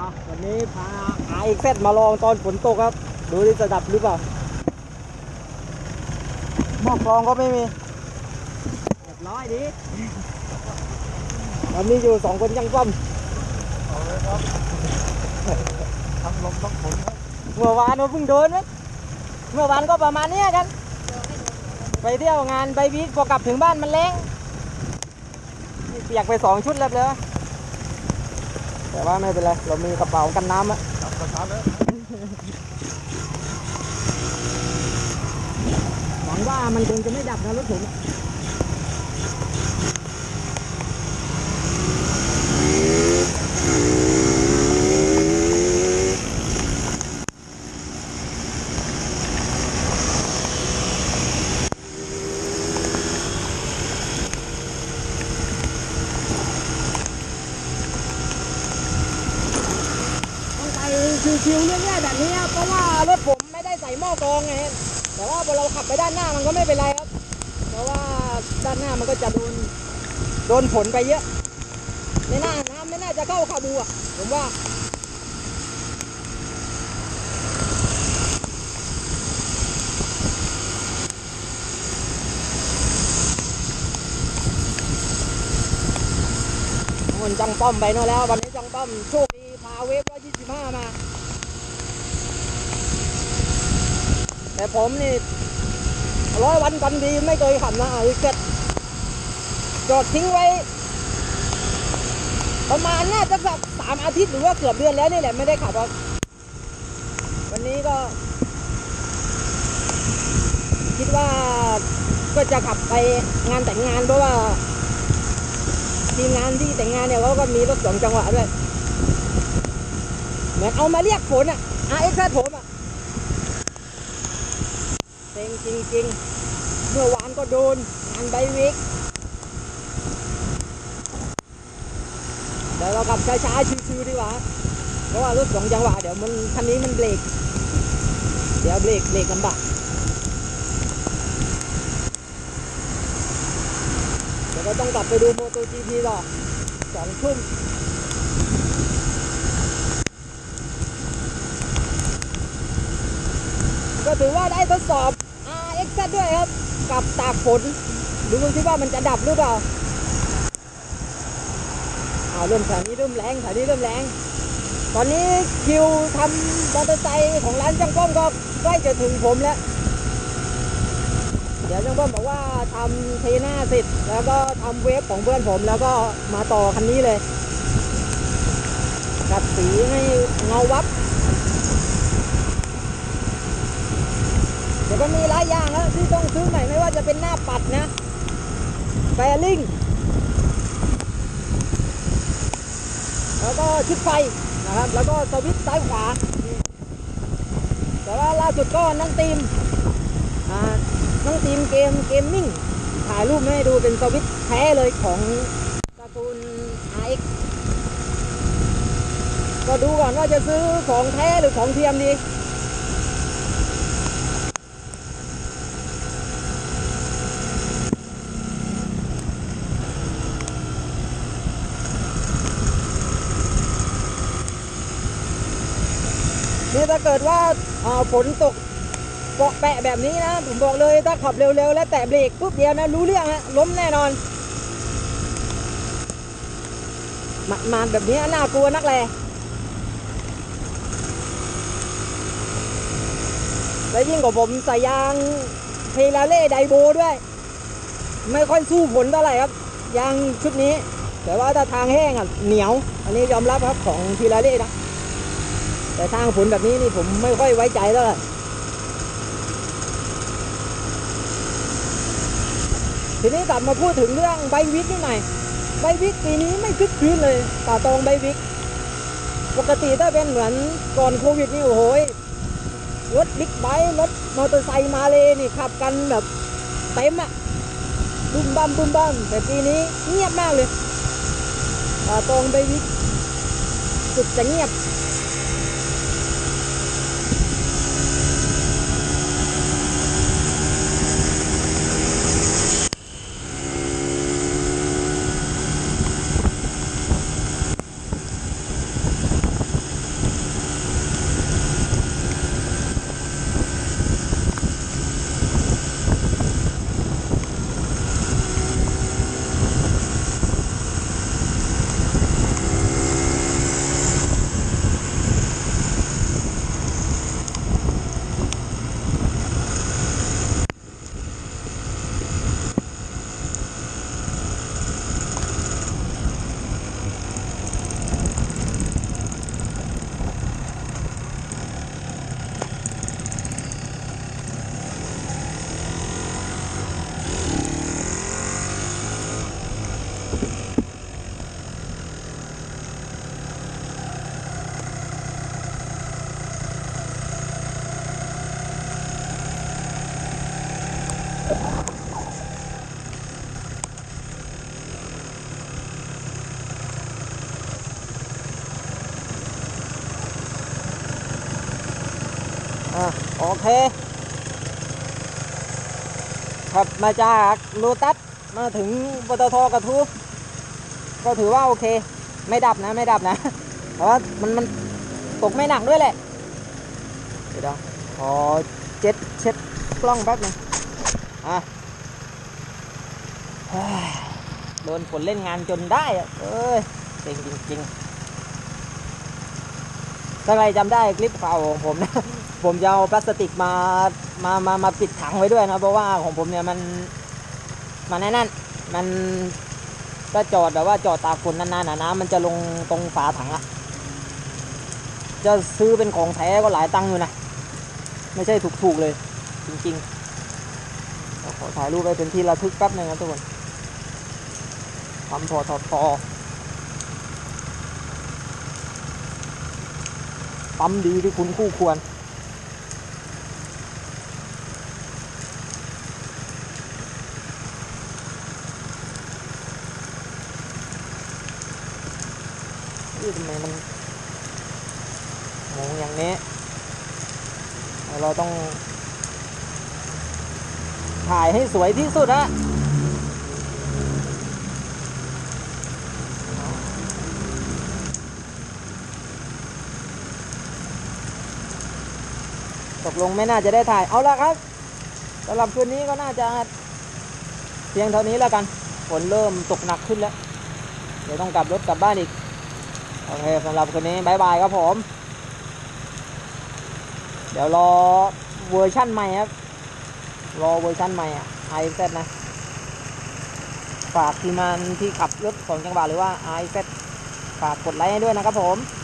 วันนี้พาRX-Zมาลองตอนฝนตกครับดูดิจะดับหรือเปล่าหม้อกรองก็ไม่มีเรียบร้อยดิวันนี้อยู่2 คนยังซ่อมเอาเลยครับทั้งลมทั้งฝนครับเมื่อวานเราเพิ่งโดนนะเมื่อวานก็ประมาณนี้กันไปเที่ยวงานใบบีพอกลับถึงบ้านมันแรงเปียกไป2 ชุดแล้วเลยแต่ว่าไม่เป็นไรเรามีกระเป๋ากันน้ำอะจับกระทะแล้วหวังว่ามันคงจะไม่ดับนะรถผมชิวๆเรื่อยๆแบบนี้เพราะว่ารถผมไม่ได้ใส่หม้อกรองไงแต่ว่าพอเราขับไปด้านหน้ามันก็ไม่เป็นไรครับเพราะว่าด้านหน้ามันก็จะโดนฝนไปเยอะในหน้าน้ำไม่น่าจะเข้าคาบูอ่ะผมว่าคนจังป้อมไปโน่นแล้ววันนี้จังป้อมโชคดีพาเวฟ125มาแต่ผมนี่100 วันกันดีไม่เคยขับนะRX-Zจอดทิ้งไว้ประมาณน่าจะสัก3 อาทิตย์หรือว่าเกือบเดือนแล้วนี่แหละไม่ได้ขับวันนี้ก็คิดว่าก็จะขับไปงานแต่งงานเพราะว่าทีมงานที่แต่งงานเนี่ยเขาก็มีรถ2 จังหวะด้วยเหมือนเอามาเรียกฝนอ่ะRX-Zผมอ่ะเซ็งจริงๆเมื่อวานก็โดนงานไบวิกเดี๋ยวเราขับช้าๆชิวๆดีกว่าเพราะว่ารถ2 จังหวะเดี๋ยวมันคันนี้มันเบรกเดี๋ยวเบรกลำบากเดี๋ยวก็ต้องกลับไปดูโมโต GP ต่อ2 ทุ่มก็ถือว่าได้ทดสอบRX-Z ด้วยครับกับตากฝนดูซิว่ามันจะดับหรือเปล่าเริ่มแถวนี้เริ่มแรงตอนนี้คิวทำมอเตอร์ไซค์ของร้านช่างป้อมก็ใกล้จะถึงผมแล้วเดี๋ยวช่างป้อมบอกว่าทำเทน่าเสร็จแล้วก็ทำเวฟของเพื่อนผมแล้วก็มาต่อคันนี้เลยกัดสีให้เงาวับเดี๋ยวก็มีหลายอย่างแล้วที่ต้องซื้อใหม่ไม่ว่าจะเป็นหน้าปัดนะแฟลิ่งแล้วก็ชุดไฟนะครับแล้วก็สวิตช์ซ้ายขวาแต่ว่าล่าสุดก็น้องทีมเกมมิ่งถ่ายรูปให้ดูเป็นสวิตช์แท้เลยของตระกูล RX ก็ดูก่อนว่าจะซื้อของแท้หรือของเทียมดีนี่ถ้าเกิดว่าฝนตกเปาะแปะแบบนี้นะผมบอกเลยถ้าขับเร็วๆแล้วแตะเบรกปุ๊บเดียวนะรู้เรื่องฮะล้มแน่นอนมาแบบนี้น่ากลัวนักแลและยิ่งกว่าผมใส่ยางเฮลาเล่ไดโบด้วยไม่ค่อยสู้ฝนเท่าไหร่ครับยางชุดนี้แต่ว่าถ้าทางแห้งอ่ะเหนียวอันนี้ยอมรับครับของเฮลาเล่นะแต่ทางฝนแบบนี้นี่ผมไม่ค่อยไว้ใจเท่าไหร่ทีนี้กลับมาพูดถึงเรื่องไบวิกนิดหน่อยไบวิกปีนี้ไม่คึกคืนเลยป่าตองไบวิกปกติถ้าเป็นเหมือนก่อนโควิดนี่โอ้โหรถบิ๊กไบค์รถมอเตอร์ไซค์มาเลยนี่ขับกันแบบเต็มอะบึ้มบั้มแต่ปีนี้เงียบมากเลยป่าตองไบวิกสุดจะเงียบโอเคครับมาจากโลตัสมาถึงปตทกระทู้ก็ถือว่าโอเคไม่ดับนะไม่ดับนะแต่ว่ามันตกไม่หนักด้วยแหละเดี๋ยวขอเช็ดกล้องแป๊บนึงโดนฝนเล่นงานจนได้อะเอ้ยเจ๋งจริงๆถ้าใครจำได้คลิปเก่าของผมนะ ผมจะเอาพลาสติกมาปิดถังไว้ด้วยนะเพราะว่าของผมเนี่ยมันนั่นมันก็จอดแบบว่าจอดตากฝนนานๆน้ำมันจะลงตรงฝาถังอะจะซื้อเป็นของแท้ก็หลายตังค์อยู่นะไม่ใช่ถูกๆเลยจริงๆขอถ่ายรูปไว้เป็นที่ระทึกแป๊บนึงนะทุกคนทำทอปั๊มดีที่คุณคู่ควรทำไมมันงงอย่างนี้เราต้องถ่ายให้สวยที่สุดนะตกลงไม่น่าจะได้ถ่ายเอาละครับสำหรับคืนนี้ก็น่าจะเพียงเท่านี้แล้วกันฝนเริ่มตกหนักขึ้นแล้วเดี๋ยวต้องกลับรถกลับบ้านอีกโอเคสำหรับคืนนี้บายบายครับผมเดี๋ยวรอเวอร์ชั่นใหม่ครับรอเวอร์ชั่นใหม่iZ นะฝากทีมงานที่ขับรถ2 จังหวะหรือว่าiZ ฝากกดไลค์ให้ด้วยนะครับผม